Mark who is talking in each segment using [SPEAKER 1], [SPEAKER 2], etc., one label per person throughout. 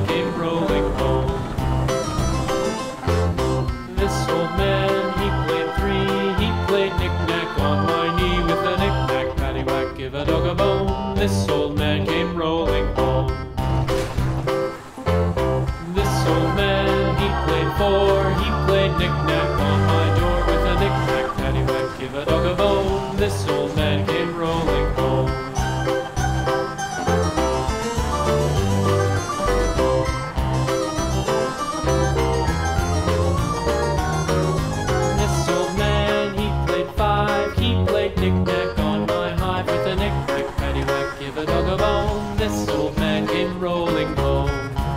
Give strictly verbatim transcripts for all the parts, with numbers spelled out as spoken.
[SPEAKER 1] came rolling home. This old man, he played three. He played knick-knack on my knee with a knick-knack, paddywhack, give a dog a bone. This old man came rolling home. This old man, he played four. He played knick-knack on my door with a knick-knack, paddywhack, give a dog a bone. This old man came rolling home. This old man, he played five. He played knick-knack on my hive with a knick-knack, paddywhack, give a dog a bone. This old man came rolling home.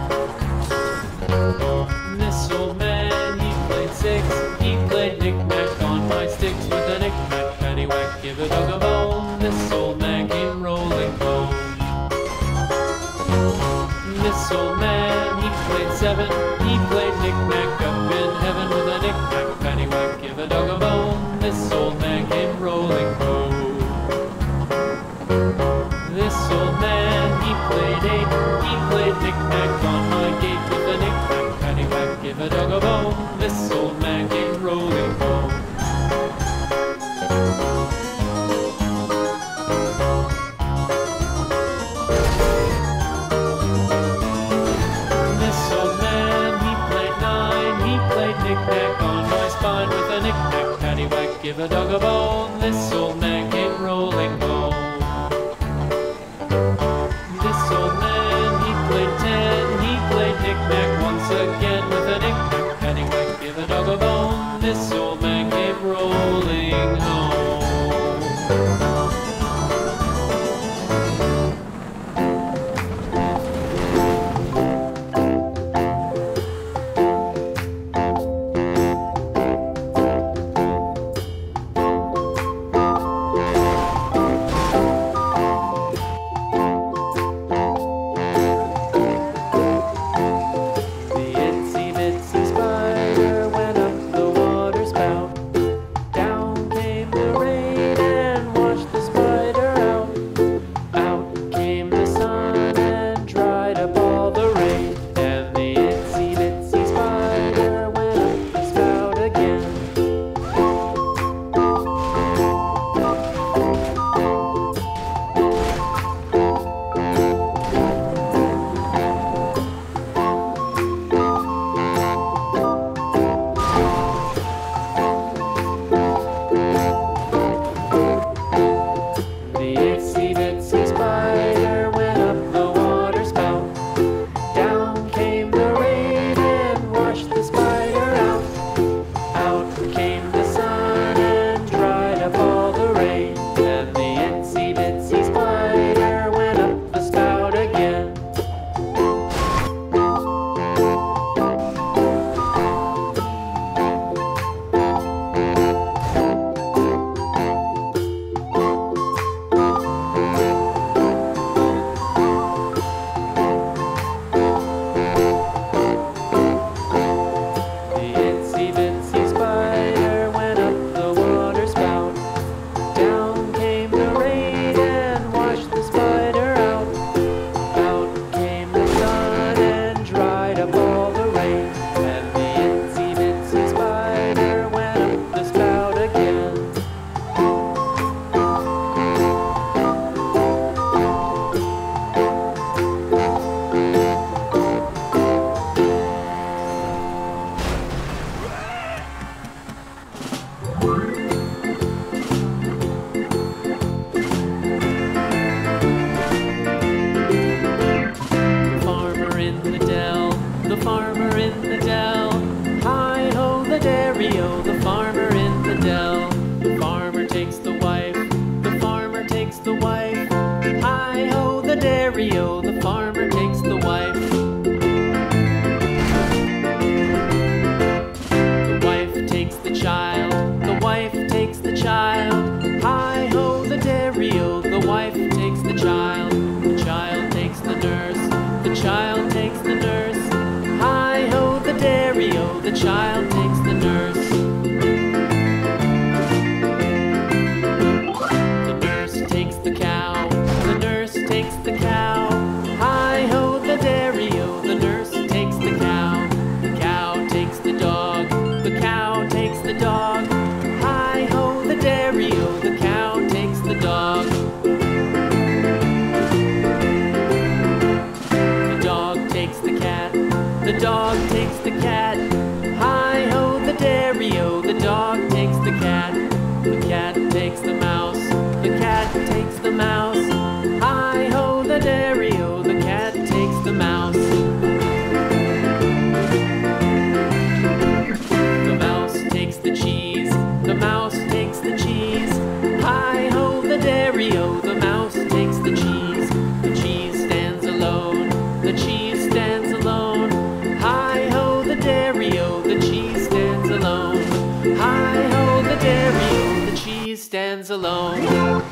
[SPEAKER 1] This old man, he played six. He played knick-knack on my sticks with a knick-knack, paddywhack, give a dog a bone. This old man came rolling home. This old man, he played seven. He played knick-knack up in heaven with a knick-knack, paddywhack, give a dog a bone. This old man came rolling home. This old man, he played eight. He played knick-knack on my gate with a knick-knack, paddywhack, give a dog a bone. This old man came rolling home. This old man, he played nine. He played knick-knack on my spine with a knick-knack, paddywhack, give a dog a bone. This old man came rolling home. This old man, he played ten. He played knick-knack once again with a knick-knack, paddywhack, give a dog a bone. This old man came rolling home.
[SPEAKER 2] Rio, the farmer takes the wife. The wife takes the child, the wife takes the child. Hi-ho, the dairy-o, the wife takes the child. The child takes the nurse, the child takes the nurse. Hi-ho, the dairy-o, the child takes the nurse. The nurse takes the cow, the nurse takes the cow. Hi-ho, the dairy-o, the nurse the dog takes the cat. Hi-ho, the dairy-o, the dog takes the cat. The cat takes the mouse, the cat takes the mouse. Hi-ho, the dairy-o, the cat takes the mouse. The mouse takes the cheese, the mouse takes the cheese. Hi-ho, the dairy-o, the mouse takes the cheese. The cheese stands alone, the cheese stands alone. Hi-ho, the dairy-o, the cheese stands alone. Hi-ho, the dairy-o, the cheese stands alone.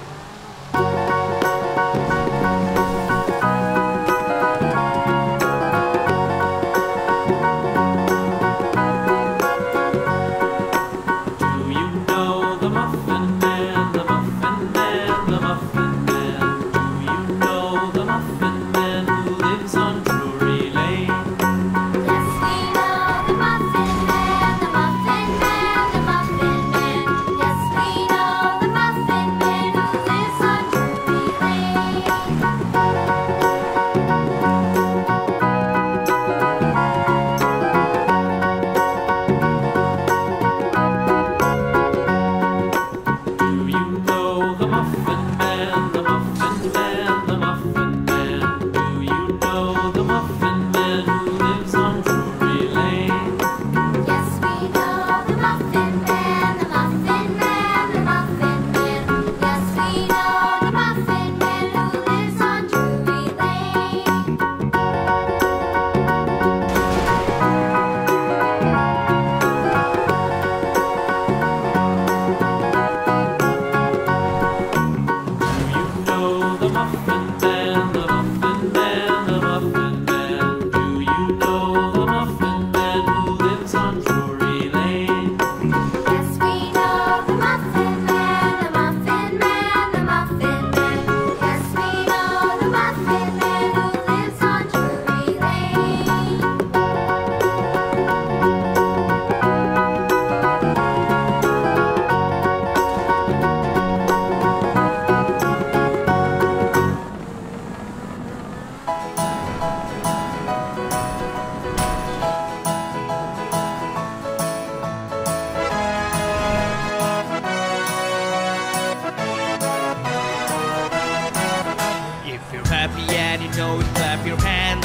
[SPEAKER 3] Happy and you know it, clap your hands.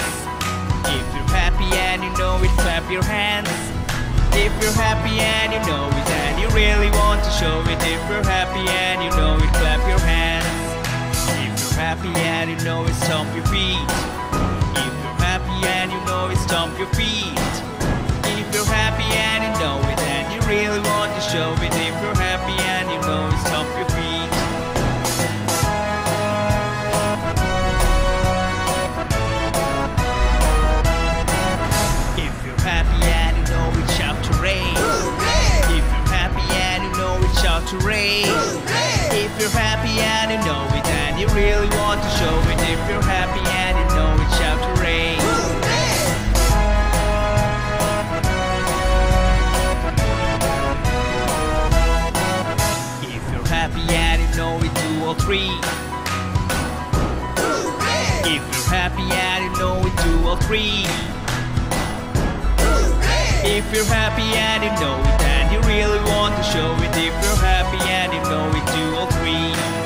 [SPEAKER 3] If you're happy and you know it, clap your hands. If you're happy and you know it and you really want to show it. If you're happy and you know it, clap your hands. If you're happy and you know it, stomp your feet. If you're happy and you know it, stomp your feet. If you're happy and you know it and you really want to show it. If you're happy and you know it, stomp your feet. Hooray! If you're happy and you know it and you really want to show it. If you're happy and you know it, shout hooray! If you're happy and you know it, do all three. If you're happy and you know it, do all three. If you're happy and you know it and you really want to show it. If you're happy and you know it, do all three.